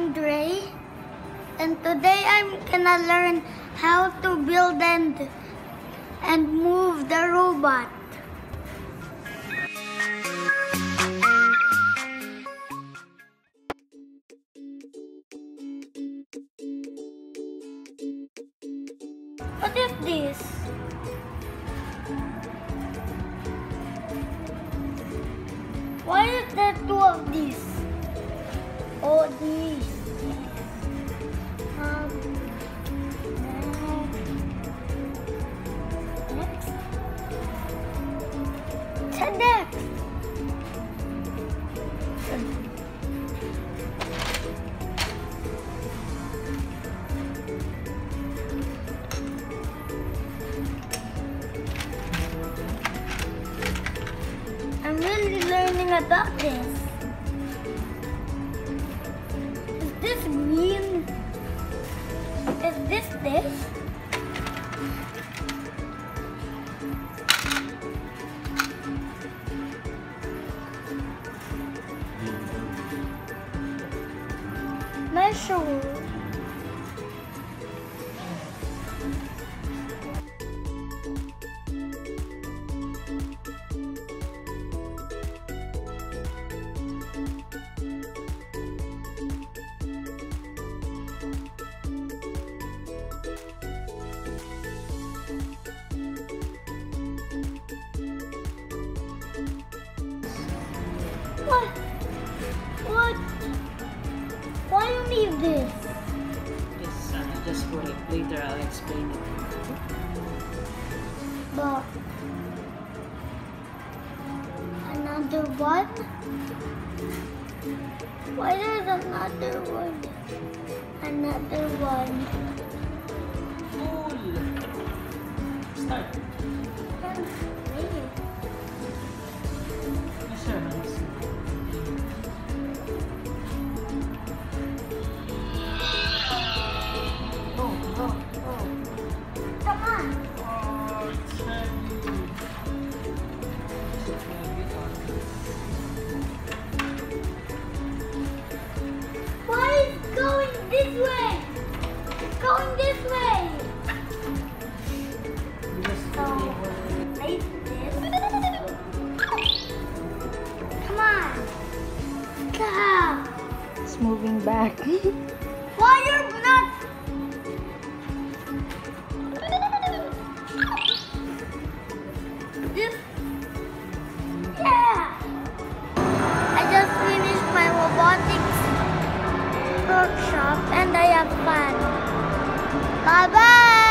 I'm Drey, and today I'm gonna learn how to build and move the robot. What is this? Why is there two of these? Oh, these. Next. Next. I'm really learning about this. Is this green? Is this? Not sure. What? Why you need this? Just for it. Later I'll explain it. But another one? Why there's another one? Another one. Cool. Start. Yes, sir. Come on. Oh, it's heavy. Why is it going this way? It's going this way. So, like this. Come on. Stop. It's moving back. Why you're not? This. Yeah. I just finished my robotics workshop and I have fun. Bye bye.